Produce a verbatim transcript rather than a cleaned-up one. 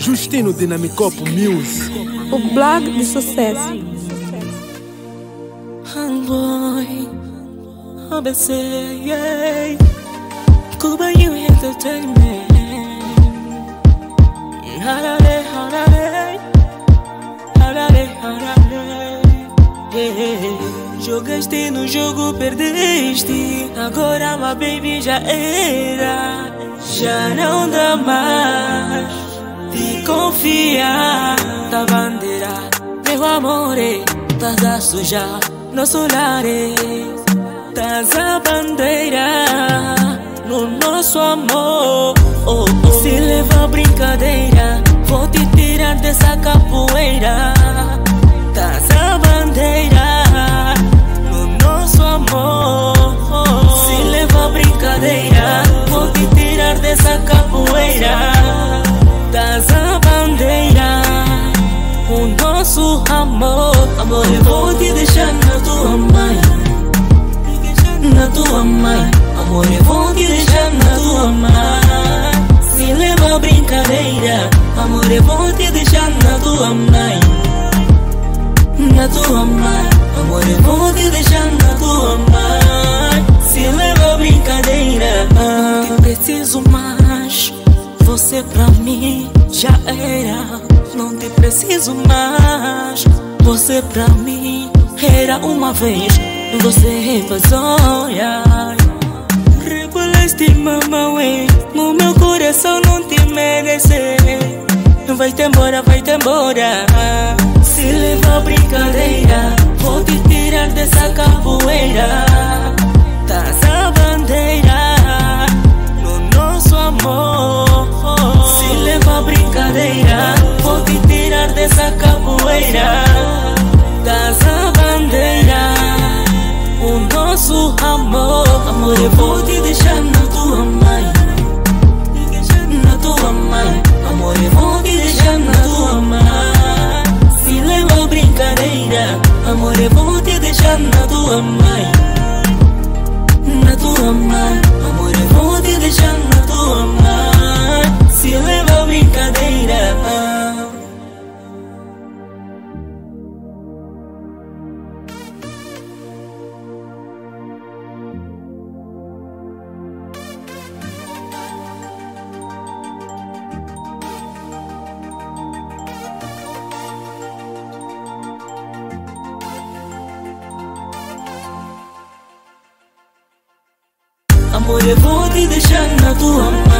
Justino Dinamicopo Music, o blog de sucesso. Handboy, A B C, yeah. Cuba You Entertainment. Harare, harare, harare, harare, yeah. Jogaste no jogo, perdeste. Agora my baby já era. Já não dá mais de confiar. Da bandeira, meu amor, estás a sujar nosso lar. Estás a bandeira no nosso amor. Oh, oh. Se leva brincadeira, vou te tirar dessa capoeira. Estás a bandeira no nosso amor. Se leva brincadeira, vou te tirar dessa capoeira. Estás a bandeira o nosso amor. Amor, eu vou te deixar na tua mãe, na tua mãe. Amor, eu vou te deixar na tua mãe. Se leva brincadeira, amor, eu vou te deixar na tua mãe, na tua mãe. Amor, eu vou te deixar na tua mãe. Se leva brincadeira, não te preciso mais. Você pra mim já era. Não te preciso mais. Você pra mim era uma vez. Você passou, yeah. Rebolaste, mamãe. No meu coração não te merece. Vai-te embora, vai-te embora. Se leva brincadeira, vou te tirar dessa capoeira. Estás a bandeira no nosso amor. Se leva brincadeira, vou te tirar dessa capoeira. Estás a bandeira o nosso amor. Amor, eu vou te deixar na tua mãe, na tua mãe. Amor, eu vou te deixar na tua mãe. Se leva brincadeira, amor, eu vou te deixar na tua mãe, na tua mãe. Amor, eu vou te deixar na tua mãe. Se leva brincadeira. Amor, eu vou te deixar na tua mão,